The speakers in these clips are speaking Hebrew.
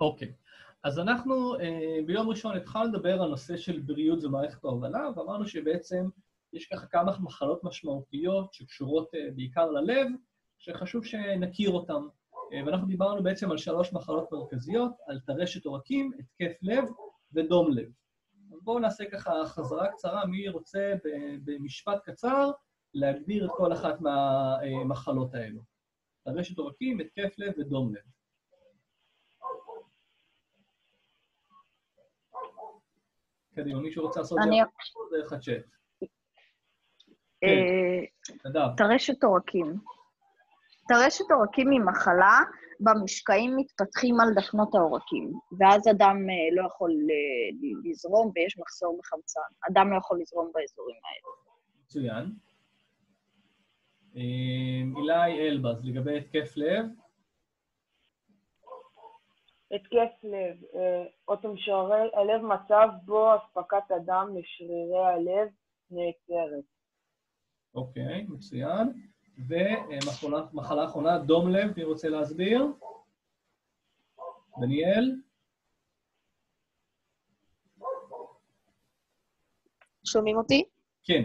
אוקיי. אז אנחנו ביום ראשון התחלנו לדבר על נושא של בריאות ומערכת ההובלה, ואמרנו שבעצם יש ככה כמה מחלות משמעותיות שקשורות בעיקר ללב, שחשוב שנכיר אותן. ואנחנו דיברנו בעצם על 3 מחלות מרכזיות, על טרשת עורקים, התקף לב ודום לב. אז בואו נעשה ככה חזרה קצרה, מי רוצה במשפט קצר להגדיר את כל אחת מהמחלות האלו. טרשת עורקים, התקף לב ודום לב. קדימה, מישהו רוצה לעשות דרך הצ'אט. טרשת עורקים. טרשת עורקים היא מחלה במשקעים מתפתחים על דפנות העורקים, ואז אדם לא יכול לזרום ויש מחסור בחמצן. אדם לא יכול לזרום באזורים האלה. מצוין. אילי אלבז, לגבי התקף לב. התקף לב, אוטם שרירי הלב, מצב בו אספקת הדם לשרירי הלב נעצרת. אוקיי, מצוין. ומחלה אחרונה, דום לב, מי רוצה להסביר? דניאל? שומעים אותי? כן.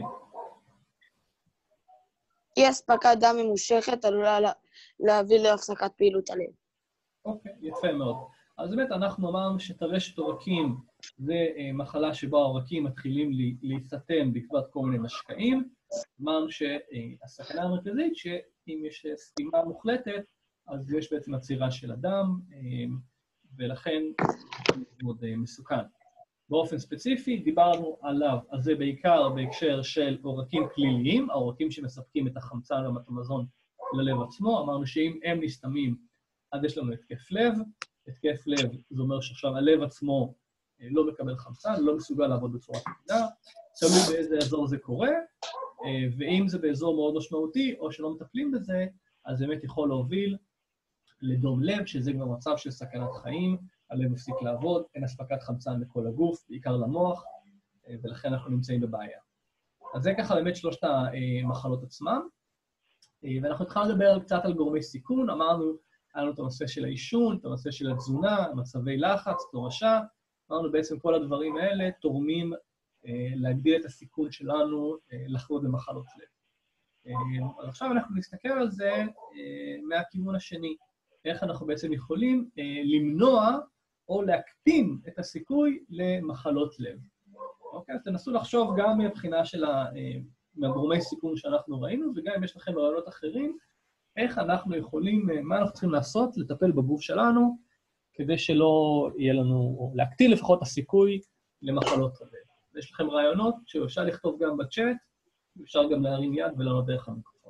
אי אספקת דם ממושכת עלולה להביא להפסקת פעילות הלב. אוקיי, יפה מאוד. אז באמת אנחנו אמרנו שטרשת עורקים זה מחלה שבה העורקים מתחילים להסתתם בעקבות כל מיני משקעים. אמרנו שהסכנה המרכזית שאם יש סתימה מוחלטת, אז יש בעצם עצירה של הדם, ולכן זה מאוד מסוכן. באופן ספציפי דיברנו עליו, אז זה בעיקר בהקשר של עורקים כליליים, העורקים שמספקים את החמצן והמזון ללב עצמו. אמרנו שאם הם נסתמים, אז יש לנו התקף לב. התקף לב, זה אומר שעכשיו הלב עצמו לא מקבל חמצן, לא מסוגל לעבוד בצורה תקינה, תלוי באיזה אזור זה קורה, ואם זה באזור מאוד משמעותי, או שלא מטפלים בזה, אז באמת יכול להוביל לדום לב, שזה כבר מצב של סכנת חיים, הלב מפסיק לעבוד, אין אספקת חמצן לכל הגוף, בעיקר למוח, ולכן אנחנו נמצאים בבעיה. אז זה ככה באמת 3 המחלות עצמם, ואנחנו התחלנו לדבר קצת על גורמי סיכון, אמרנו, היה לנו את הנושא של העישון, את הנושא של התזונה, מצבי לחץ, תורשה, אמרנו בעצם כל הדברים האלה תורמים להגדיל את הסיכון שלנו לחלות במחלות לב. אז עכשיו אנחנו נסתכל על זה מהכיוון השני, איך אנחנו בעצם יכולים למנוע או להקטין את הסיכוי למחלות לב. אוקיי, אז תנסו לחשוב גם מבחינה של מהגורמי סיכון שאנחנו ראינו, וגם אם יש לכם רעיונות אחרים, איך אנחנו יכולים, מה אנחנו צריכים לעשות, לטפל בגוף שלנו, כדי שלא יהיה לנו, או להקטין לפחות הסיכוי למחלות לב. יש לכם רעיונות שאפשר לכתוב גם בצ'אט, ואפשר גם להרים יד ולענות דרך המיקרופון.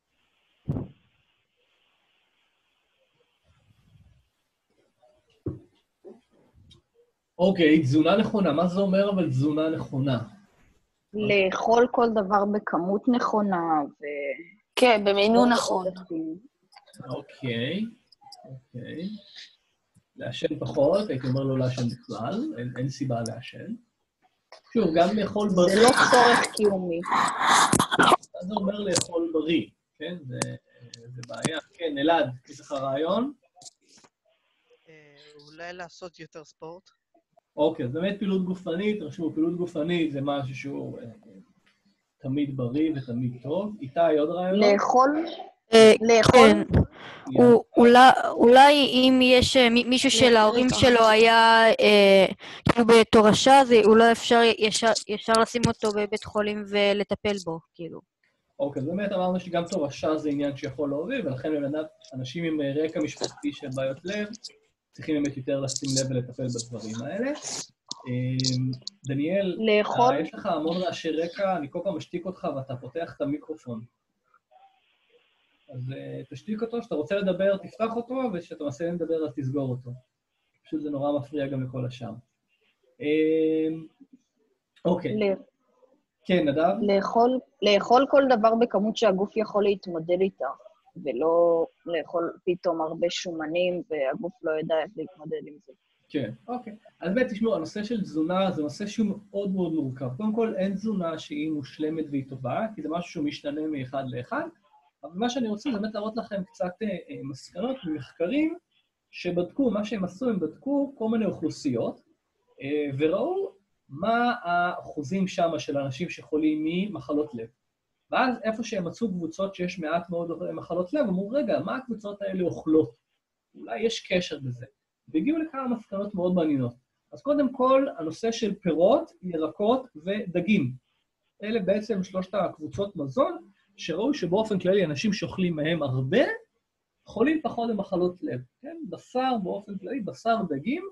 אוקיי, תזונה נכונה. מה זה אומר אבל תזונה נכונה? לאכול כל דבר בכמות נכונה כן, במינון נכון. אוקיי. לעשן פחות, הייתי אומר לא לעשן בכלל, אין סיבה לעשן. שוב, גם לאכול בריא. זה לא צורך קיומי. מה זה אומר לאכול בריא, כן? זה בעיה. כן, אלעד, יש לך רעיון? אולי לעשות יותר ספורט? אוקיי, אז באמת פעילות גופנית, רשמו, פעילות גופנית זה משהו שהוא תמיד בריא ותמיד טוב. איתי, עוד רעיון? לאכול? כן. אולי אם יש מישהו של ההורים שלו היה כאילו בתורשה, אולי אפשר ישר לשים אותו בבית חולים ולטפל בו, כאילו. אוקיי, באמת אמרנו שגם תורשה זה עניין שיכול להוביל, ולכן באמת אנשים עם רקע משפחתי של בעיות לב, צריכים באמת יותר לשים לב ולטפל בדברים האלה. דניאל, יש לך המון רעשי רקע, אני כל פעם משתיק אותך ואתה פותח את המיקרופון. אז תשתיק אותו, שאתה רוצה לדבר, תפתח אותו, ושאתה מנסה לדבר, אז תסגור אותו. פשוט זה נורא מפריע גם לכל השאר. אוקיי. כן, נדב? לאכול כל דבר בכמות שהגוף יכול להתמודד איתה, ולא לאכול פתאום הרבה שומנים, והגוף לא יודע איך להתמודד עם זה. כן, אוקיי. אז באמת, תשמעו, הנושא של תזונה זה נושא שהוא מאוד מאוד מורכב. קודם כל, אין תזונה שהיא מושלמת והיא טובה, כי זה משהו שהוא משתנה מאחד לאחד, אבל מה שאני רוצה זה באמת להראות לכם קצת מסקנות ממחקרים שבדקו, מה שהם עשו, הם בדקו כל מיני אוכלוסיות, וראו מה האחוזים שם של אנשים שחולים ממחלות לב. ואז איפה שהם מצאו קבוצות שיש מעט מאוד מחלות לב, אמרו, רגע, מה הקבוצות האלה אוכלות? אולי יש קשר בזה. והגיעו לכמה מסקנות מאוד מעניינות. אז קודם כל, הנושא של פירות, ירקות ודגים. אלה בעצם שלושת הקבוצות מזון, שראו שבאופן כללי אנשים שאוכלים מהם הרבה, חולים פחות במחלות לב. כן? בשר באופן כללי, בשר דגים,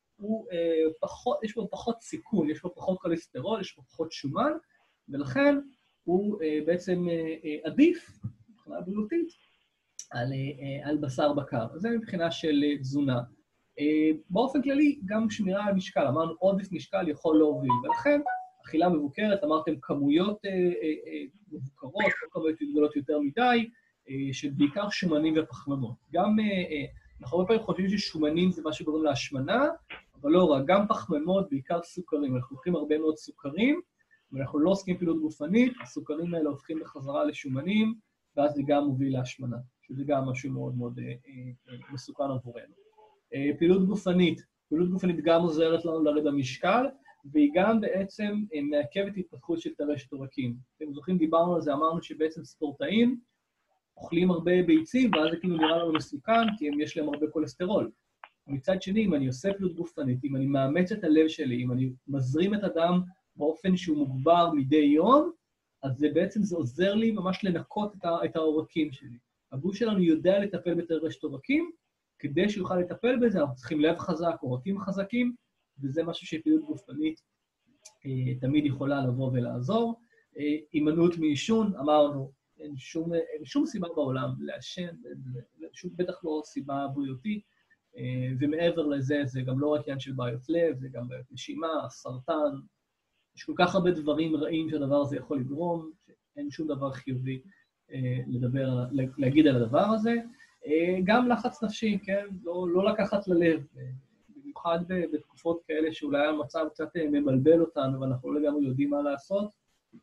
יש בו פחות סיכון, יש בו פחות כולסטרול, יש בו פחות שומן, ולכן הוא בעצם עדיף, מבחינה בריאותית, על בשר בקר. זה מבחינה של תזונה. באופן כללי, גם שמירה על משקל, אמרנו עודף משקל יכול להוביל, ולכן אכילה מבוקרת, אמרתם כמויות מבוקרות, לא כמויות גדולות יותר מדי, של בעיקר שומנים ופחמימות. גם, אנחנו הרבה פעמים חושבים ששומנים זה מה שגורם להשמנה, אבל לא רק, גם פחמימות, בעיקר סוכרים. אנחנו לוקחים הרבה מאוד סוכרים, ואנחנו לא עוסקים פעילות גופנית, הסוכרים האלה הופכים בחזרה לשומנים, ואז זה גם מוביל להשמנה, שזה גם משהו מאוד מאוד מסוכן עבורנו. פעילות גופנית גם עוזרת לנו לרדת המשקל, והיא גם בעצם מעכבת התפתחות של טרשת עורקים. אתם זוכרים, דיברנו על זה, אמרנו שבעצם ספורטאים אוכלים הרבה ביצים, ואז זה כאילו נראה לנו מסוכן, כי יש להם הרבה כולסטרול. מצד שני, אם אני עושה פעילות גופנית, אם אני מאמץ את הלב שלי, אם אני מזרים את הדם באופן שהוא מוגבר מדי יום, אז זה בעצם זה עוזר לי ממש לנקות את העורקים שלי. הגוף שלנו יודע לטפל בטרשת עורקים, כדי שיוכל לטפל בזה, אנחנו צריכים לב חזק, עורקים חזקים, וזה משהו שפעילות גופנית תמיד יכולה לבוא ולעזור. הימנעות מעישון, אמרנו, אין שום סיבה בעולם לעשן, בטח לא סיבה בריאותית, ומעבר לזה, זה גם לא רק עניין של בעיות לב, זה גם בעיות נשימה, סרטן, יש כל כך הרבה דברים רעים שהדבר הזה יכול לגרום, שאין שום דבר חיובי להגיד על הדבר הזה. גם לחץ נפשי, כן? לא לקחת ללב, במיוחד בתקופות כאלה שאולי המצב קצת מבלבל אותנו, ואנחנו לא לגמרי יודעים מה לעשות.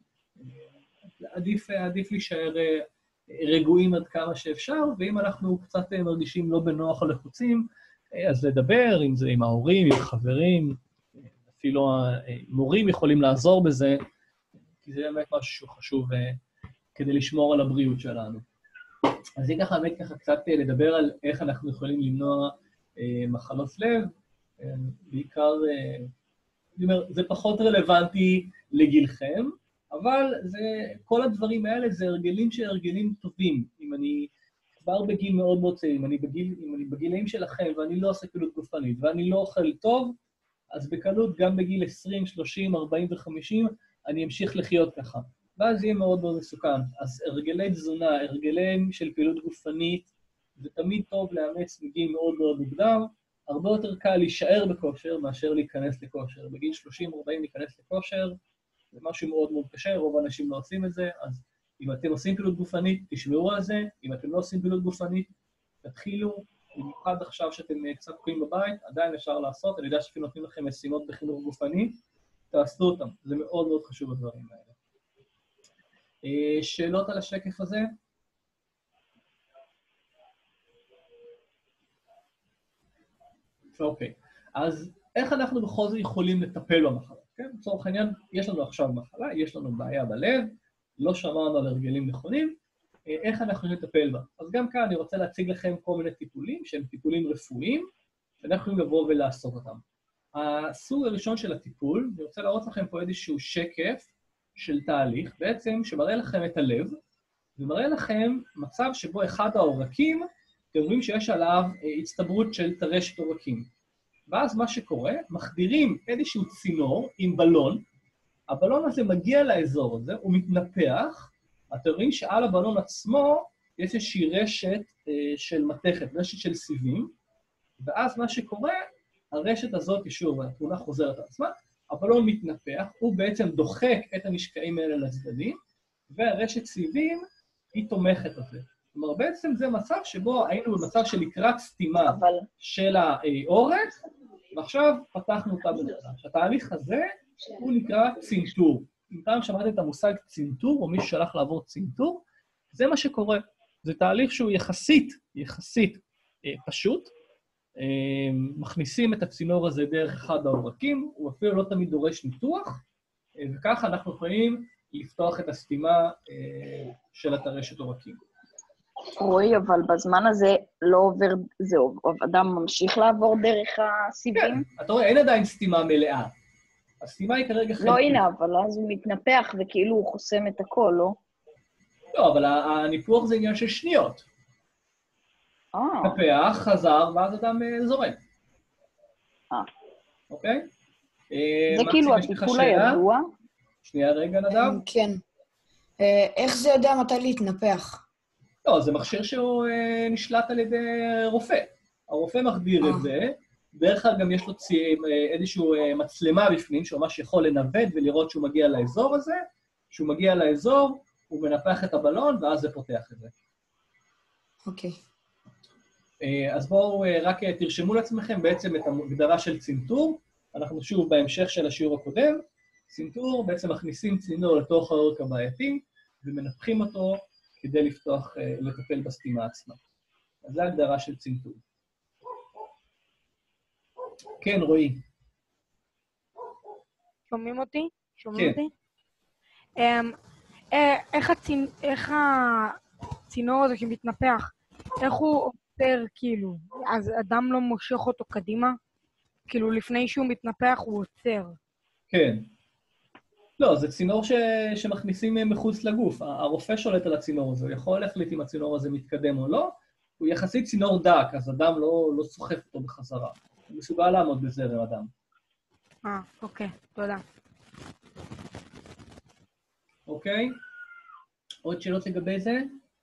עדיף להישאר רגועים עד כמה שאפשר, ואם אנחנו קצת מרגישים לא בנוח או לחוצים, אז לדבר, אם זה עם ההורים, עם חברים, אפילו המורים יכולים לעזור בזה, כי זה באמת משהו שהוא חשוב כדי לשמור על הבריאות שלנו. אז זה ככה באמת קצת לדבר על איך אנחנו יכולים למנוע מחלות לב, בעיקר, אני אומר, זה פחות רלוונטי לגילכם, אבל כל הדברים האלה זה הרגלים טובים. אם אני כבר בגיל מאוד מאוד צעיר, אם אני בגילאים שלכם ואני לא עושה פעילות גופנית ואני לא אוכל טוב, אז בקלות גם בגיל 20, 30, 40 ו-50 אני אמשיך לחיות ככה. ואז יהיה מאוד מאוד מסוכן. אז הרגלי תזונה, הרגלים של פעילות גופנית, זה תמיד טוב לאמץ בגיל מאוד מאוד מוקדם, הרבה יותר קל להישאר בכושר מאשר להיכנס לכושר. בגיל 30-40 להיכנס לכושר, זה משהו מאוד מאוד קשה, רוב האנשים לא עושים את זה, אז אם אתם עושים פעילות גופנית, תשמעו על זה, אם אתם לא עושים פעילות גופנית, תתחילו, במיוחד עכשיו שאתם קצת קועים בבית, עדיין אפשר לעשות, אני יודע שאתם נותנים לכם משימות בחינוך גופני, תעשו אותם, זה מאוד מאוד חשוב הדברים האלה. שאלות על השקף הזה? אוקיי, אז איך אנחנו בכל זאת יכולים לטפל במחלה? כן? בצורך העניין, יש לנו עכשיו מחלה, יש לנו בעיה בלב, לא שמענו על הרגלים נכונים, איך אנחנו יכולים לטפל בה? אז גם כאן אני רוצה להציג לכם כל מיני טיפולים, שהם טיפולים רפואיים, שאנחנו יכולים לבוא ולעשות אותם. הסוג הראשון של הטיפול, אני רוצה להראות לכם פה איזשהו שקף של תהליך, בעצם שמראה לכם את הלב, ומראה לכם מצב שבו אחד העורקים, אתם רואים שיש עליו הצטברות של טרשת עורקים. ואז מה שקורה, מחדירים איזשהו צינור עם בלון, הבלון הזה מגיע לאזור הזה, הוא מתנפח, אתם רואים שעל הבלון עצמו יש איזושהי רשת של מתכת, רשת של סיבים, ואז מה שקורה, הרשת הזאת, שוב, התמונה חוזרת על עצמה, הבלון מתנפח, הוא בעצם דוחק את המשקעים האלה לצדדים, והרשת סיבים היא תומכת בזה. כלומר, בעצם זה מצב שבו היינו במצב של לקראת סתימה של העורק, ועכשיו פתחנו אותה בנראה. התהליך הזה הוא נקרא צנתור. אם פעם שמעתם את המושג צנתור, או מישהו שלח לעבור צנתור, זה מה שקורה. זה תהליך שהוא יחסית פשוט, מכניסים את הצינור הזה דרך אחד העורקים, הוא אפילו לא תמיד דורש ניתוח, וככה אנחנו יכולים לפתוח את הסתימה של הטרשת עורקים. רועי, אבל בזמן הזה לא עובר, זהו, אדם ממשיך לעבור דרך הסיבים? כן, אתה רואה, אין עדיין סתימה מלאה. הסתימה היא כרגע חלקית. לא, הנה, אבל אז הוא מתנפח וכאילו הוא חוסם את הכל, לא? לא, אבל הניפוח זה עניין של שניות. מתנפח, חזר, ואז אדם זורם. אוקיי? זה כאילו הטיפול הידוע? שנייה רגע, נדב. כן. איך זה יודע מתי להתנפח? לא, זה מכשיר שהוא נשלט על ידי רופא. הרופא מחדיר את זה, בדרך כלל גם יש לו איזשהו מצלמה בפנים, שהוא ממש יכול לנווט ולראות שהוא מגיע לאזור הזה, כשהוא מגיע לאזור, הוא מנפח את הבלון, ואז זה פותח את זה. אוקיי. אז בואו רק תרשמו לעצמכם בעצם את ההגדרה של צנתור. אנחנו שוב בהמשך של השיעור הקודם. צנתור, בעצם מכניסים צינור לתוך העורק הבעייתי, ומנפחים אותו כדי לפתוח, לטפל בסתימה עצמה. אז זו ההגדרה של צנתור. כן, רועי. שומעים אותי? כן. איך הצינור הזה שמתנפח, איך הוא עוצר כאילו? אז אדם לא מושך אותו קדימה? כאילו לפני שהוא מתנפח הוא עוצר. כן. לא, זה צינור שמכניסים מחוץ לגוף. הרופא שולט על הצינור הזה, הוא יכול להחליט אם הצינור הזה מתקדם או לא. הוא יחסית צינור דק, אז אדם לא סוחף אותו בחזרה. הוא מסוגל לעמוד בזרם אדם. אוקיי, תודה. אוקיי? עוד שאלות לגבי זה?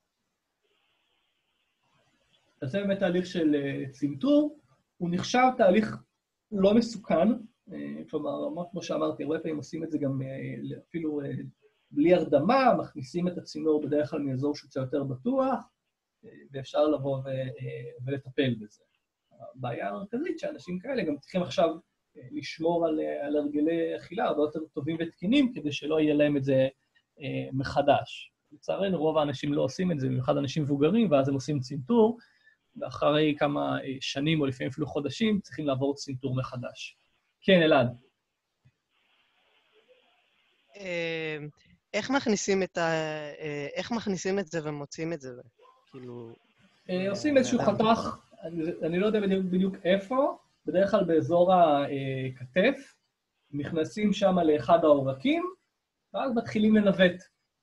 אז זה באמת תהליך של צנתור. הוא נחשב תהליך לא מסוכן, כלומר, כמו שאמרתי, הרבה פעמים עושים את זה גם אפילו בלי הרדמה, מכניסים את הצינור בדרך כלל מאזור שהוא קצת יותר בטוח, ואפשר לבוא ולטפל בזה. הבעיה המרכזית שאנשים כאלה גם צריכים עכשיו לשמור על הרגלי אכילה הרבה יותר טובים ותקינים, כדי שלא יהיה להם את זה מחדש. לצערנו, רוב האנשים לא עושים את זה, במיוחד אנשים מבוגרים, ואז הם עושים צנתור, ואחרי כמה שנים או לפעמים אפילו חודשים, צריכים לעבור צנתור מחדש. כן, אלעד. איך מכניסים את זה ומוצאים את זה? כאילו... עושים איזשהו חתך, אני לא יודע בדיוק איפה, בדרך כלל באזור הכתף, נכנסים שם לאחד העורקים, ואז מתחילים לנווט.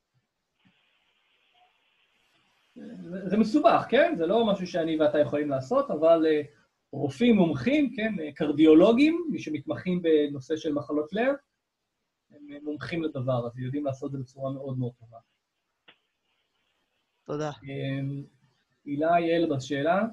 זה מסובך, כן? זה לא משהו שאני ואתה יכולים לעשות, אבל רופאים מומחים, כן? קרדיולוגים, מי שמתמחים בנושא של מחלות לב, הם מומחים לדבר, אז יודעים לעשות את זה בצורה מאוד מאוד טובה. תודה. הילה, יעל, בשאלה?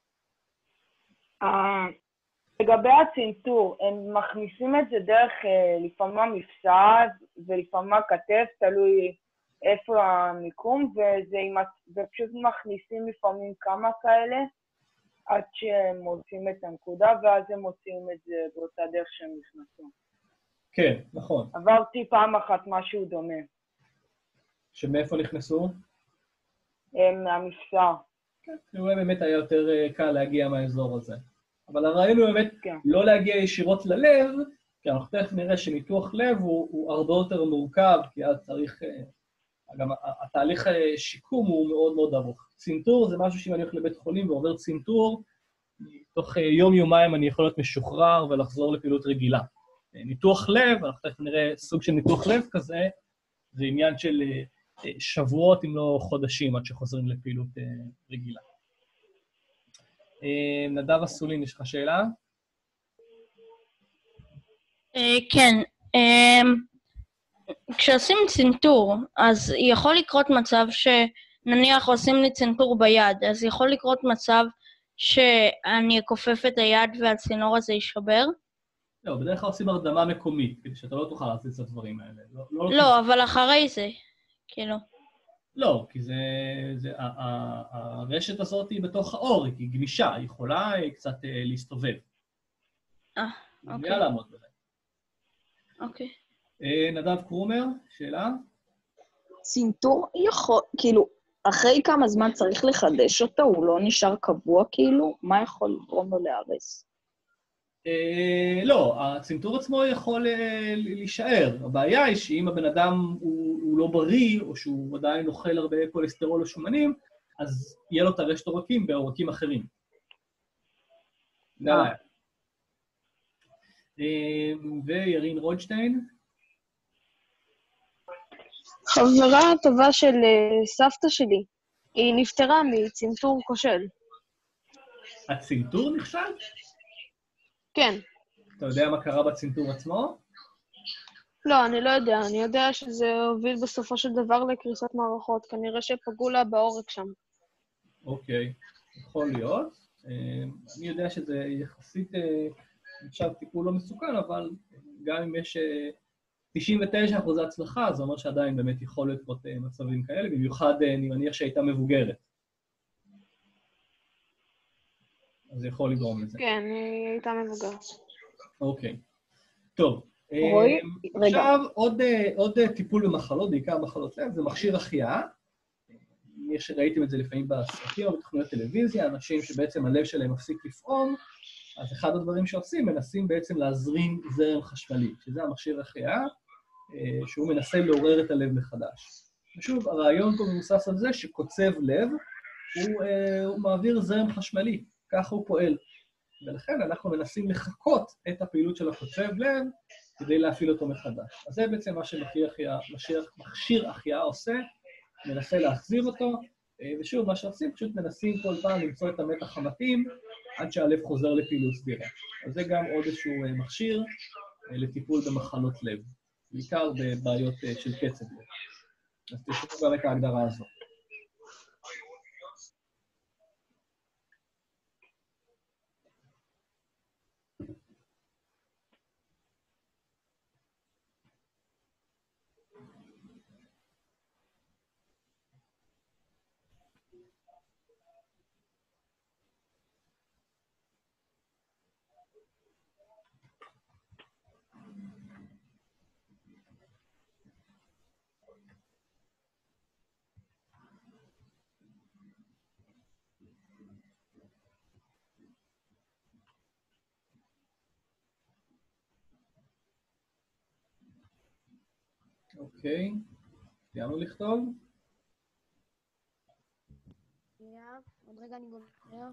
לגבי הצנתור, הם מכניסים את זה דרך לפעמים המפסע ולפעמים הכתף, תלוי איפה המיקום, ופשוט מכניסים לפעמים כמה כאלה, עד שהם מוצאים את הנקודה, ואז הם מוצאים את זה באותה דרך שהם נכנסים. כן, נכון. עברתי פעם אחת משהו דומה. שמאיפה נכנסו? מהמפסע. כן, זה באמת היה יותר קל להגיע מהאזור הזה. אבל הרעיון הוא באמת לא להגיע ישירות ללב, כי אנחנו תכף נראה שניתוח לב הוא הרבה יותר מורכב, כי אז צריך... גם התהליך שיקום הוא מאוד מאוד ארוך. צנתור זה משהו שאם אני הולך לבית חולים ועובר צנתור, תוך יום-יומיים אני יכול להיות משוחרר ולחזור לפעילות רגילה. ניתוח לב, אנחנו תכף נראה סוג של ניתוח לב כזה, זה עניין של שבועות אם לא חודשים עד שחוזרים לפעילות רגילה. נדב אסולין, יש לך שאלה? כן. כשעושים צנתור, אז יכול לקרות מצב שנניח עושים לי צנתור ביד, אז יכול לקרות מצב שאני אכופף את היד והצינור הזה יישבר? לא, בדרך כלל עושים הרדמה מקומית, כדי שאתה לא תוכל לעשות את הדברים האלה. לא, אבל אחרי זה, כאילו. לא, כי הרשת הזאת היא בתוך העורק, היא גמישה, היא יכולה קצת להסתובב. אוקיי. היא מגיעה לעמוד בזה. אוקיי. נדב קרומר, שאלה? צנתור יכול, כאילו, אחרי כמה זמן צריך לחדש אותו? הוא לא נשאר קבוע כאילו? מה יכול לגרום לו להרס? לא, הצנתור עצמו יכול להישאר. הבעיה היא שאם הבן אדם הוא לא בריא, או שהוא עדיין אוכל הרבה קולסטרול או שומנים, אז יהיה לו טרשת עורקים בעורקים אחרים. זה הבעיה. וירין רוטשטיין? חברה טובה של סבתא שלי, היא נפטרה מצנתור כושל. הצנתור נכשל? כן. אתה יודע מה קרה בצנתור עצמו? לא, אני לא יודע. אני יודע שזה הוביל בסופו של דבר לקריסת מערכות. כנראה שפגעו לה בעורק שם. אוקיי, יכול להיות. אני יודע שזה יחסית עכשיו טיפול לא מסוכן, אבל גם אם יש 99% הצלחה, זה אומר שעדיין באמת יכול להיות מצבים כאלה, במיוחד אני מניח שהייתה מבוגרת. אז זה יכול לגרום לזה. כן, היא הייתה מבוגרת. אוקיי. טוב. רועי, רגע. עכשיו עוד טיפול במחלות, בעיקר מחלות לב, זה מכשיר החייאה. ראיתם את זה לפעמים בסרטים או בתוכניות טלוויזיה, אנשים שבעצם הלב שלהם מפסיק לפעום, אז אחד הדברים שעושים, מנסים בעצם להזרים זרם חשמלי, שזה המכשיר החייאה, שהוא מנסה לעורר את הלב מחדש. ושוב, הרעיון פה מבוסס על זה שקוצב לב, הוא מעביר זרם חשמלי, ככה הוא פועל. ולכן אנחנו מנסים לחכות את הפעילות של הקוצב לב, כדי להפעיל אותו מחדש. אז זה בעצם מה שמכשיר החייאה עושה, מנסה להחזיר אותו, ושוב, מה שעושים, פשוט מנסים כל פעם למצוא את המתח המתאים, עד שהלב חוזר לפעילות סדירה. אז זה גם עוד איזשהו מכשיר לטיפול במחלות לב, בעיקר בבעיות של קצב לב. אז תשמעו גם את ההגדרה הזאת. אוקיי, סיימנו לכתוב? עוד רגע אני גומר.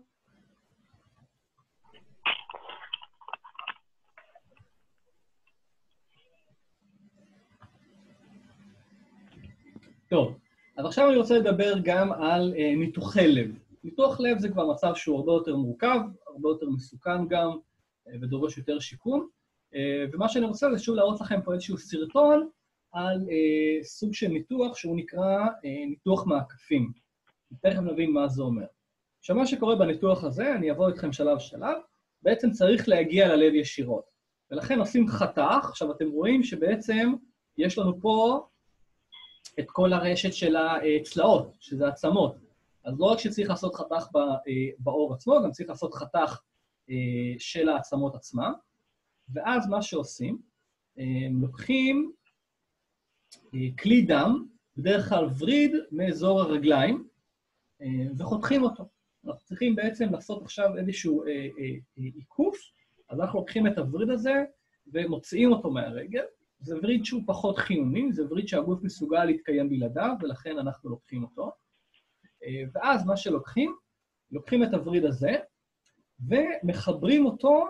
טוב, אז עכשיו אני רוצה לדבר גם על ניתוחי לב. ניתוח לב זה כבר מצב שהוא הרבה יותר מורכב, הרבה יותר מסוכן גם, ודורש יותר שיקום. ומה שאני רוצה זה שוב להראות לכם פה איזשהו סרטון על סוג של ניתוח שהוא נקרא ניתוח מעקפים. תכף נבין מה זה אומר. עכשיו מה שקורה בניתוח הזה, אני אעבור איתכם שלב שלב, בעצם צריך להגיע ללב ישירות. ולכן עושים חתך, עכשיו אתם רואים שבעצם יש לנו פה את כל הרשת של הצלעות, שזה עצמות. אז לא רק שצריך לעשות חתך בעור עצמו, גם צריך לעשות חתך של העצמות עצמה. ואז מה שעושים, לוקחים כלי דם, בדרך כלל וריד מאזור הרגליים, וחותכים אותו. אנחנו צריכים בעצם לעשות עכשיו איזשהו עיקוף, אז אנחנו לוקחים את הווריד הזה ומוציאים אותו מהרגל. זה וריד שהוא פחות חיוני, זה וריד שהגוף מסוגל להתקיים בלעדיו, ולכן אנחנו לוקחים אותו. ואז מה שלוקחים, לוקחים את הווריד הזה, ומחברים אותו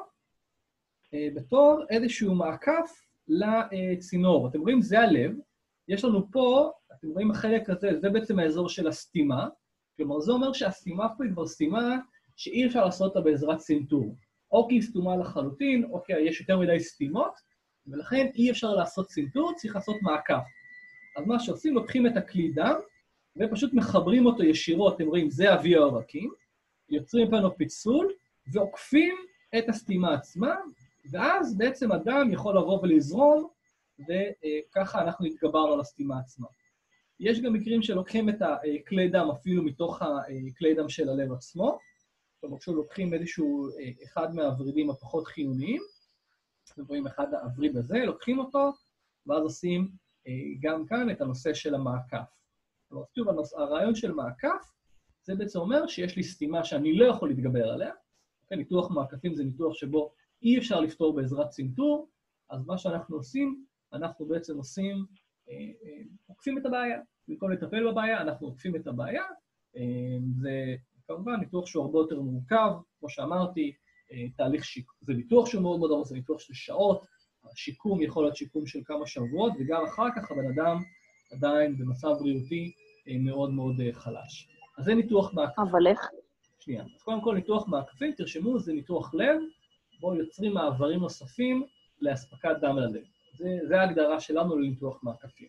בתור איזשהו מעקף לצינור. אתם רואים, זה הלב. יש לנו פה, אתם רואים החלק הזה, זה בעצם האזור של הסתימה. כלומר, זה אומר שהסתימה פה היא כבר סתימה שאי אפשר לעשות אותה בעזרת צנתור. או כי היא סתומה לחלוטין, או כי יש יותר מדי סתימות, ולכן אי אפשר לעשות צנתור, צריך לעשות מעקף. אז מה שעושים, לוקחים את הכלי דם, ופשוט מחברים אותו ישירות, אתם רואים, זה אבי העורקים, יוצרים פה פיצול, ועוקפים את הסתימה עצמה, ואז בעצם הדם יכול לבוא ולזרום, וככה אנחנו נתגברנו על הסתימה עצמה. יש גם מקרים שלוקחים את הכלי דם אפילו מתוך הכלי דם של הלב עצמו, כלומר, לוקחים איזשהו אחד מהוורידים הפחות חיוניים, אתם רואים אחד הווריד הזה, לוקחים אותו, ואז עושים גם כאן את הנושא של המעקף. כלומר, שוב, הרעיון של מעקף, זה בעצם אומר שיש לי סתימה שאני לא יכול להתגבר עליה. ניתוח מעקפים זה ניתוח שבו אי אפשר לפתור בעזרת צנתור, אז מה שאנחנו עושים, אנחנו בעצם עוקפים את הבעיה. במקום לטפל בבעיה, אנחנו עוקפים את הבעיה. זה כמובן ניתוח שהוא הרבה יותר מורכב, כמו שאמרתי, זה ניתוח שהוא מאוד מאוד ארוך, זה ניתוח של שעות, השיקום יכול להיות שיקום של כמה שבועות, וגם אחר כך הבן אדם עדיין במצב בריאותי מאוד מאוד חלש. אז זה ניתוח מעקפים. אבל איך? שנייה. אז קודם כל ניתוח מעקפים, תרשמו, זה ניתוח לב, בו יוצרים מעברים נוספים להספקת דם ללב. זה ההגדרה שלנו לניתוח מעקפים.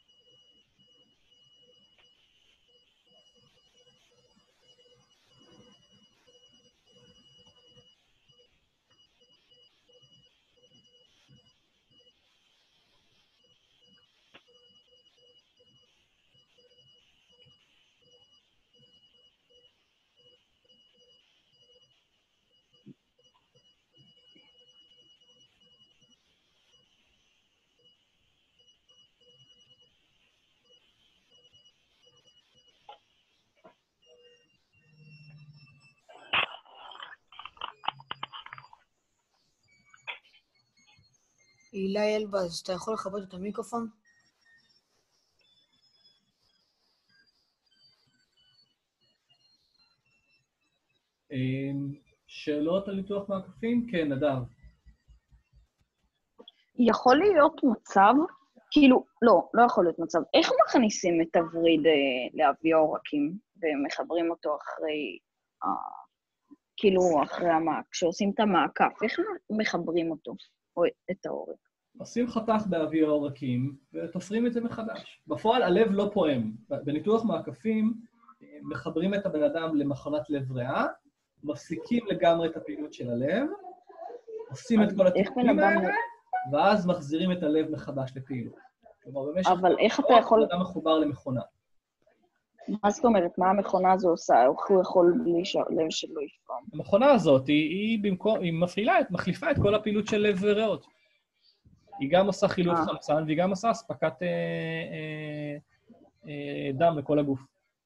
הילה אלבז, אתה יכול לכבות את המיקרופון? שאלות על ניתוח מעקפים? כן, נדב. יכול להיות מצב, כאילו, לא יכול להיות מצב. איך מכניסים את הווריד לאבי העורקים ומחברים אותו אחרי, כאילו, כשעושים את המעקף, איך מחברים אותו, או את העורק? עושים חתך באבי העורקים ותופרים את זה מחדש. בפועל הלב לא פועם. בניתוח מעקפים מחברים את הבן אדם למחלת לב ריאה, מפסיקים לגמרי את הפעילות של הלב, עושים את כל הטיפולים האלה, ואז מחזירים את הלב מחדש לפעילות. אבל איך אתה יכול... אדם מחובר למכונה. מה זאת אומרת? מה המכונה הזו עושה? איך הוא יכול בלי לב שלא יפעם? המכונה הזאת היא מחליפה את כל הפעילות של לב וריאות. היא גם עושה חילוף חמצן, והיא גם עושה אספקת דם לכל הגוף.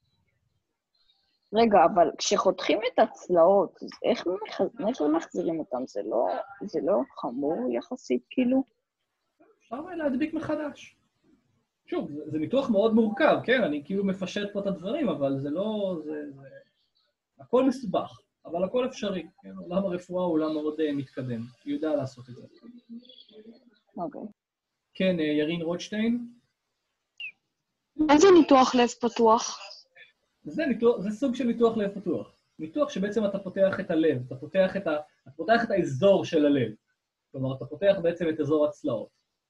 רגע, אבל כשחותכים את הצלעות, איך מחזירים אותם? זה לא חמור יחסית, כאילו? אפשר להדביק מחדש. שוב, זה ניתוח מאוד מורכב, כן? אני כאילו מפשט פה את הדברים, אבל זה לא... הכל מסובך, אבל הכל אפשרי. כן? עולם הרפואה הוא עולם מאוד מתקדם. הוא יודע לעשות את זה. אוקיי. כן, ירין רוטשטיין? איזה ניתוח לב פתוח? זה סוג של ניתוח לב פתוח. ניתוח שבעצם אתה פותח את הלב, אתה פותח את האזור של הלב. כלומר, אתה פותח בעצם את אזור הצלעות.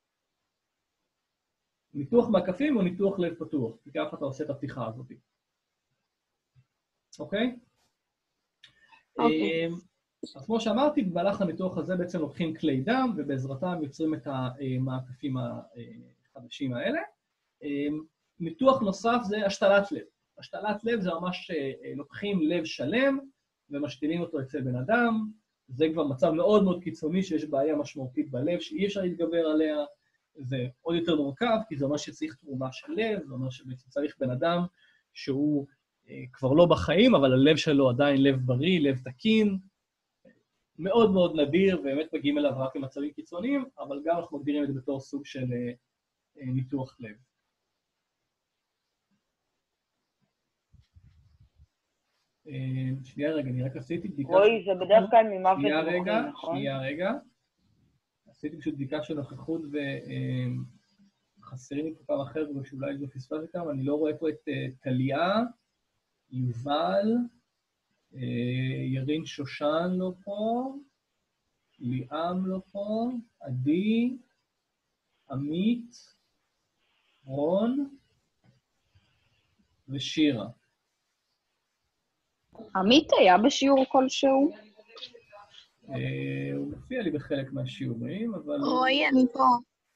ניתוח מעקפים או ניתוח לב פתוח, כי ככה אתה עושה את הפתיחה הזאת. אוקיי? אז כמו שאמרתי, במהלך הניתוח הזה בעצם לוקחים כלי דם, ובעזרתם יוצרים את המעקפים החדשים האלה. ניתוח נוסף זה השתלת לב. השתלת לב זה ממש לוקחים לב שלם ומשתילים אותו אצל בן אדם. זה כבר מצב מאוד מאוד קיצוני שיש בעיה משמעותית בלב שאי אפשר להתגבר עליה. זה עוד יותר מורכב, כי זה אומר שצריך תרומה של לב, זה אומר שבעצם צריך בן אדם שהוא כבר לא בחיים, אבל הלב שלו עדיין לב בריא, לב תקין. מאוד מאוד נדיר, באמת מגיעים אליו רק במצבים קיצוניים, אבל גם אנחנו מגדירים את זה בתור סוג של ניתוח לב. שנייה רגע, אני רק עשיתי בדיקה... רועי, זה בדרך כלל ממוות מוחי, נכון? שנייה רגע. עשיתי פשוט בדיקה של נוכחות וחסרים לי פה פעם אחרת, ושאולי לא פספסתי כמה, אני לא רואה פה את טליה, יובל, ירין שושן לא פה, ליאם לא פה, עדי, עמית, רון ושירה. עמית היה בשיעור כלשהו? הוא מופיע לי בחלק מהשיעורים, אבל... רועי, אני פה.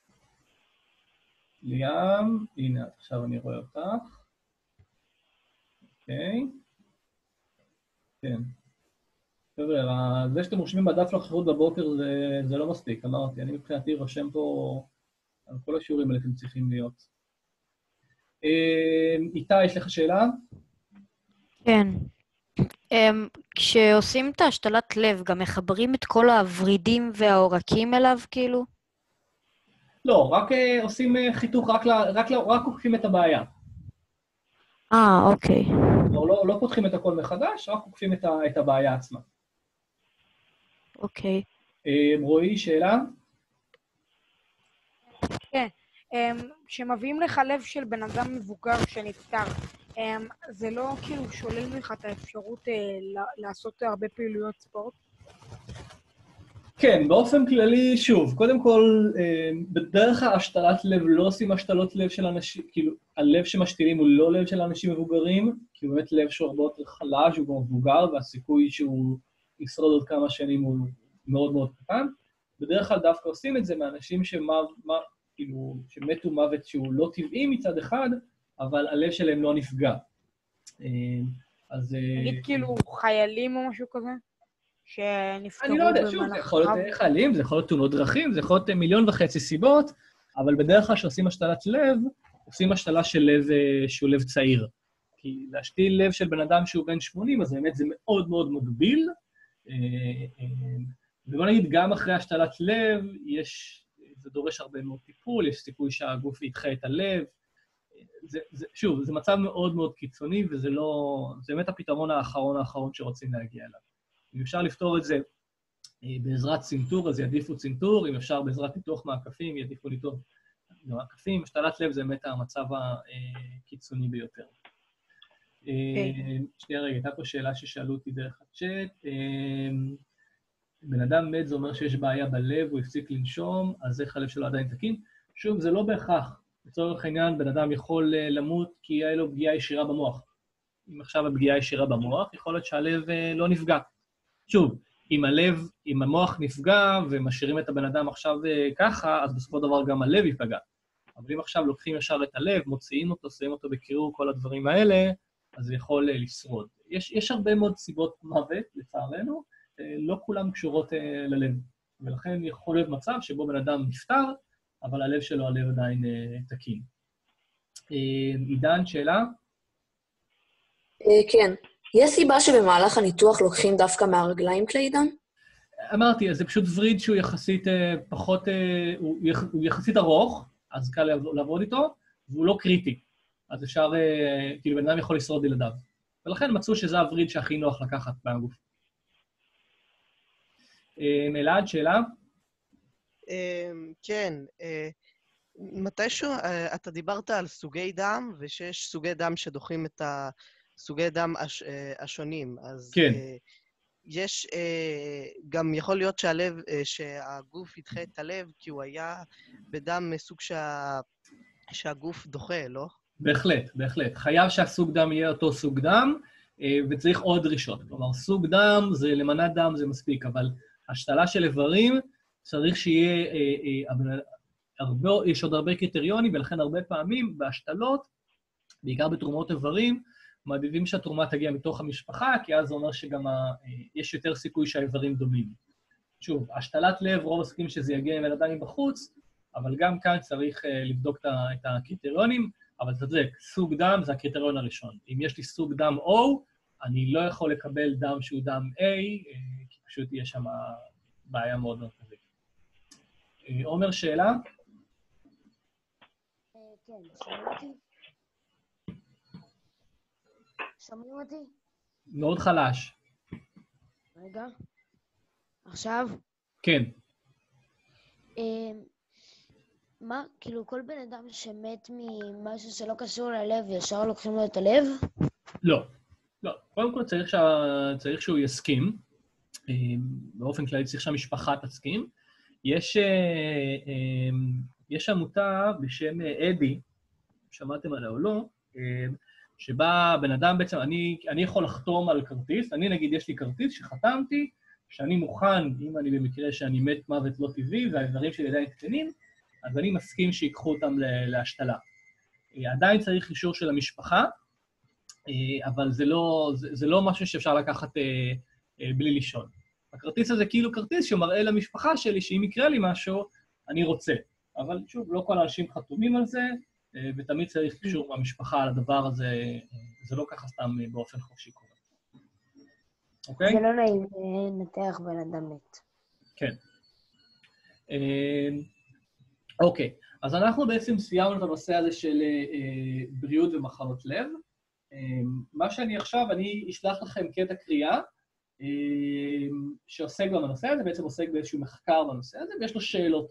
ליאם, הנה, עכשיו אני רואה אותך. אוקיי. כן. חבר'ה, זה שאתם רושמים בדף נוכחות בבוקר זה לא מספיק, אמרתי. אני מבחינתי רושם פה על כל השיעורים האלה אתם צריכים להיות. איתי, יש לך שאלה? כן. כשעושים את השתלת לב, גם מחברים את כל הוורידים והעורקים אליו, כאילו? לא, רק עושים חיתוך, רק עוקפים את הבעיה. אוקיי. לא פותחים את הכל מחדש, רק עוקפים את הבעיה עצמה. אוקיי. רועי, שאלה? כן. כשמביאים לך לב של בן אדם מבוגר שנפטר, זה לא כאילו שולל ממך את האפשרות לעשות הרבה פעילויות ספורט? כן, באופן כללי, שוב, קודם כל, בדרך כלל השתלת לב לא עושים השתלות לב של אנשים, כאילו, הלב שמשתילים הוא לא לב של אנשים מבוגרים, כי הוא באמת לב שהוא הרבה יותר חלש, הוא גם מבוגר, והסיכוי שהוא ישרוד עוד כמה שנים הוא מאוד מאוד קטן. בדרך כלל דווקא עושים את זה מאנשים שמתו מוות שהוא לא טבעי מצד אחד, אבל הלב שלהם לא נפגע. אז... נגיד כאילו חיילים או משהו כזה? שנפטרו אני לא יודע, שוב, זה יכול להיות חיילים, זה יכול להיות תאונות דרכים, זה יכול להיות 1.5 מיליון סיבות, אבל בדרך כלל שעושים השתלת לב, עושים השתלה של לב שהוא לב צעיר. כי להשתיל לב של בן אדם שהוא בן 80, אז באמת זה מאוד מאוד מגביל. ובוא נגיד, גם אחרי השתלת לב, זה דורש הרבה מאוד טיפול, יש סיכוי שהגוף ידחה את הלב. שוב, זה מצב מאוד מאוד קיצוני, וזה לא... זה באמת הפתרון האחרון שרוצים להגיע אליו. אם אפשר לפתור את זה בעזרת צנתור, אז יעדיפו צנתור, אם אפשר בעזרת ניתוח מעקפים, יעדיפו ניתוח מעקפים. השתלת לב זה באמת המצב הקיצוני ביותר. שנייה רגע, הייתה פה שאלה ששאלו אותי דרך הצ'אט. בן אדם מת, זה אומר שיש בעיה בלב, הוא הפסיק לנשום, אז איך הלב שלו עדיין תקין? שוב, זה לא בהכרח. לצורך העניין, בן אדם יכול למות כי היה לו פגיעה ישירה במוח. אם עכשיו הפגיעה ישירה במוח, יכול להיות שהלב לא נפגע. שוב, אם המוח נפגע ומשאירים את הבן אדם עכשיו ככה, אז בסופו של דבר גם הלב ייפגע. אבל אם עכשיו לוקחים ישר את הלב, מוציאים אותו, שמים אותו בקירור, כל הדברים האלה, אז זה יכול לשרוד. יש הרבה מאוד סיבות מוות, לצערנו, לא כולם קשורות ללב. ולכן יכול להיות מצב שבו בן אדם נפטר, אבל הלב שלו, הלב עדיין תקין. עידן, שאלה? כן. יש סיבה שבמהלך הניתוח לוקחים דווקא מהרגליים כלי עידן? אמרתי, זה פשוט וריד שהוא יחסית פחות, הוא יחסית ארוך, אז קל לעבוד איתו, והוא לא קריטי. אז אפשר, כאילו בן אדם יכול לשרוד בלעדיו. ולכן מצאו שזה הווריד שהכי נוח לקחת בגוף. אלעד, שאלה? כן, מתישהו אתה דיברת על סוגי דם, ושיש סוגי דם שדוחים את הסוגי דם השונים. אז כן. יש, גם יכול להיות שהגוף ידחה את הלב, כי הוא היה בדם מסוג שהגוף דוחה, לא? בהחלט, בהחלט. חייב שהסוג דם יהיה אותו סוג דם, וצריך עוד דרישות. כלומר, סוג דם זה למנת דם, זה מספיק, אבל השתלה של איברים צריך שיהיה, יש עוד הרבה קריטריונים, ולכן הרבה פעמים בהשתלות, בעיקר בתרומות איברים, מעדיפים שהתרומה תגיע מתוך המשפחה, כי אז זה אומר שגם יש יותר סיכוי שהאיברים דומים. שוב, השתלת לב, רוב הסיכויים שזה יגיע עם אדם מבחוץ, אבל גם כאן צריך לבדוק את הקריטריונים, אבל אתה צודק, סוג דם זה הקריטריון הראשון. אם יש לי סוג דם O, אני לא יכול לקבל דם שהוא דם A, כי פשוט יש שם בעיה מאוד מאוד כזאת. עומר, שאלה? כן, שומעים אותי? שומעים אותי? מאוד חלש. רגע. עכשיו? כן. מה, כאילו כל בן אדם שמת ממשהו שלא קשור ללב, ישר לוקחים לו את הלב? לא. לא. קודם כל צריך שהוא יסכים. באופן כללי צריך שהמשפחה תסכים. יש עמותה בשם אדי, שמעתם עליה או לא, שבה בן אדם בעצם, אני יכול לחתום על כרטיס, אני נגיד יש לי כרטיס שחתמתי, שאני מוכן, אם אני במקרה שאני מת מוות לא טבעי, והאיברים שלי עדיין קטנים, אז אני מסכים שיקחו אותם להשתלה. עדיין צריך אישור של המשפחה, אבל זה לא משהו שאפשר לקחת בלי לישון. הכרטיס הזה כאילו כרטיס שמראה למשפחה שלי שאם יקרה לי משהו, אני רוצה. אבל שוב, לא כל האנשים חתומים על זה, ותמיד צריך אישור מהמשפחה על הדבר הזה, זה לא ככה סתם באופן חופשי קורה. אוקיי? זה לא נעים לנתח בן אדם מת. כן. אוקיי, אז אנחנו בעצם סיימנו את הנושא הזה של בריאות ומחלות לב. מה שאני עכשיו, אני אשלח לכם קטע קריאה, שעוסק גם בנושא הזה, בעצם עוסק באיזשהו מחקר בנושא הזה, ויש לו שאלות.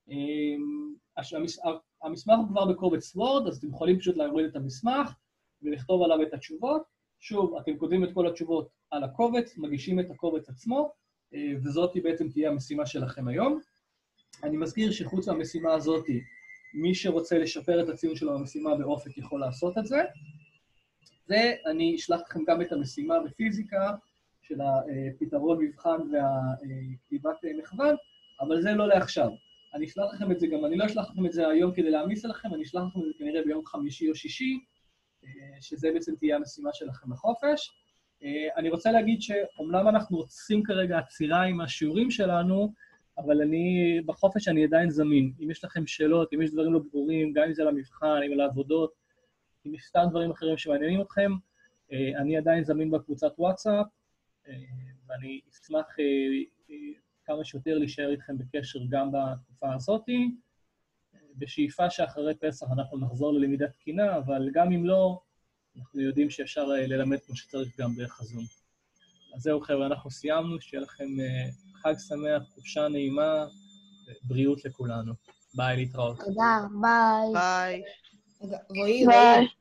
המסמך הוא כבר בקובץ וורד, אז אתם יכולים פשוט להוריד את המסמך ולכתוב עליו את התשובות. שוב, אתם כותבים את כל התשובות על הקובץ, מגישים את הקובץ עצמו, וזאת בעצם תהיה המשימה שלכם היום. אני מזכיר שחוץ מהמשימה הזאת, מי שרוצה לשפר את הציון שלו במשימה באופק יכול לעשות את זה, ואני אשלח לכם גם את המשימה בפיזיקה של הפתרון מבחן והכתיבת מחוון, אבל זה לא לעכשיו. אני אשלח לכם את זה גם, אני לא אשלח לכם את זה היום כדי להעמיס עליכם, אני אשלח לכם את זה כנראה ביום חמישי או שישי, שזה בעצם תהיה המשימה שלכם לחופש. אני רוצה להגיד שאומנם אנחנו עושים כרגע עצירה עם השיעורים שלנו, אבל בחופש אני עדיין זמין. אם יש לכם שאלות, אם יש דברים לא ברורים, גם אם זה למבחן, אם לעבודות, אם יש סתם דברים אחרים שמעניינים אתכם, אני עדיין זמין בקבוצת וואטסאפ, ואני אשמח כמה שיותר להישאר איתכם בקשר גם בתקופה הזאת, בשאיפה שאחרי פסח אנחנו נחזור ללמידה תקינה, אבל גם אם לא, אנחנו יודעים שאפשר ללמד כמו שצריך גם דרך הזום. אז זהו חבר'ה, אנחנו סיימנו, שיהיה לכם חג שמח, חופשה נעימה, בריאות לכולנו. ביי, להתראות. תודה, ביי. ביי. רועי,